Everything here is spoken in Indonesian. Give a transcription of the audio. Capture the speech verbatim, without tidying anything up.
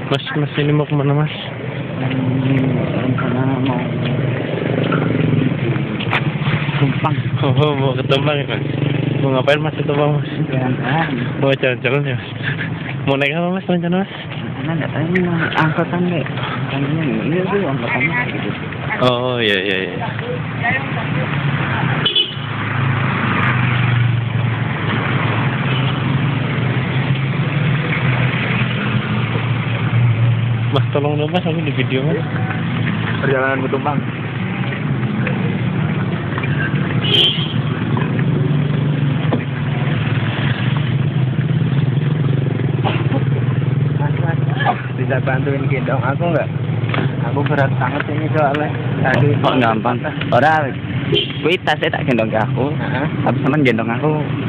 Mas, mas ini mau kemana mas? Rencana mau Tumpang. Oh, mau ke Tumpang ya mas? Mau ngapain mas ke Tumpang mas? Jalan-jalan. Mau jalan-jalan ya mas? Mau naik apa mas rencana mas? Karena nggak tahu ini angkatan deh. Angkatannya ini tuh angkatannya gitu. Oh iya iya iya. Mas tolong dong mas, aku di video mas. Perjalanan ke Tumpang. Bisa bantuin gendong aku nggak? Aku berat banget ini soalnya. Tadi Oh gampang. Ora, kuwi tasnya tak gendong ke aku. Heeh. Tapi sampean gendong aku.